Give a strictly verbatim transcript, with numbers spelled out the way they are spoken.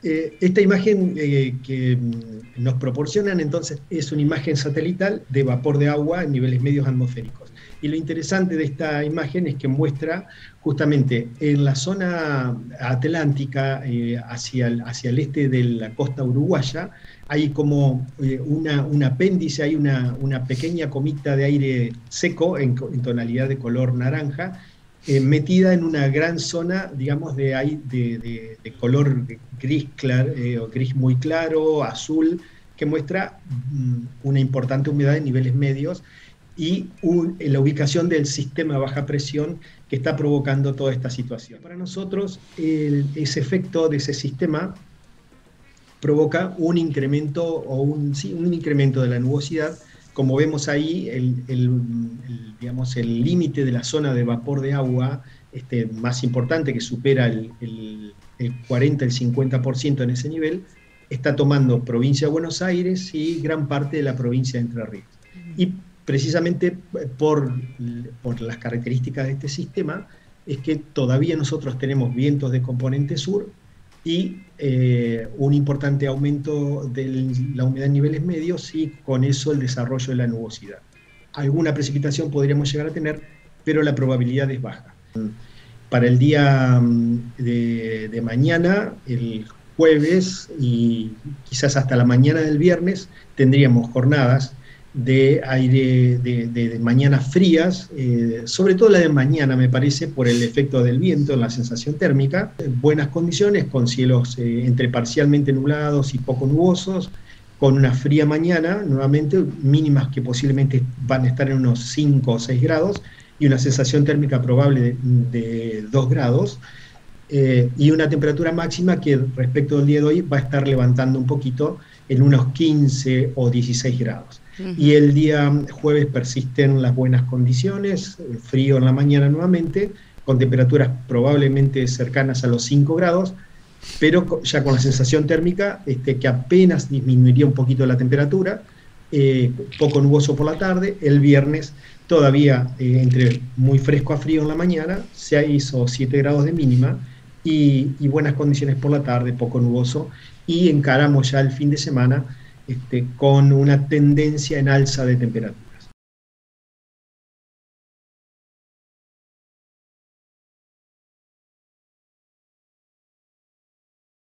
Eh, esta imagen eh, que mm, nos proporcionan entonces es una imagen satelital de vapor de agua en niveles medios atmosféricos. Y lo interesante de esta imagen es que muestra justamente en la zona atlántica, eh, hacia, el, hacia el este de la costa uruguaya, hay como eh, una, un apéndice, hay una, una pequeña comita de aire seco en, en tonalidad de color naranja, eh, metida en una gran zona, digamos, de, de, de, de color gris, clar, eh, o gris muy claro, azul, que muestra mm, una importante humedad en niveles medios y un, la ubicación del sistema de baja presión que está provocando toda esta situación. Para nosotros, el, ese efecto de ese sistema provoca un incremento o un, sí, un incremento de la nubosidad. Como vemos ahí, el, el, el, digamos, el límite de la zona de vapor de agua este, más importante, que supera el, el, el cuarenta, el cincuenta por ciento en ese nivel, está tomando provincia de Buenos Aires y gran parte de la provincia de Entre Ríos. Y precisamente por, por las características de este sistema, es que todavía nosotros tenemos vientos de componente sur y eh, un importante aumento de la humedad en niveles medios y con eso el desarrollo de la nubosidad. Alguna precipitación podríamos llegar a tener, pero la probabilidad es baja. Para el día de, de mañana, el jueves y quizás hasta la mañana del viernes, tendríamos jornadas de aire de, de, de mañanas frías, eh, sobre todo la de mañana me parece por el efecto del viento en la sensación térmica, buenas condiciones con cielos eh, entre parcialmente nublados y poco nubosos, con una fría mañana, nuevamente mínimas que posiblemente van a estar en unos cinco o seis grados y una sensación térmica probable de, de dos grados, eh, y una temperatura máxima que respecto del día de hoy va a estar levantando un poquito en unos quince o dieciséis grados. Uh-huh. Y el día jueves persisten las buenas condiciones, frío en la mañana nuevamente, con temperaturas probablemente cercanas a los cinco grados, pero ya con la sensación térmica este, que apenas disminuiría un poquito la temperatura, eh, poco nuboso por la tarde. El viernes todavía eh, entre muy fresco a frío en la mañana, seis o siete grados de mínima, y, y buenas condiciones por la tarde, poco nuboso, y encaramos ya el fin de semana Este, con una tendencia en alza de temperatura.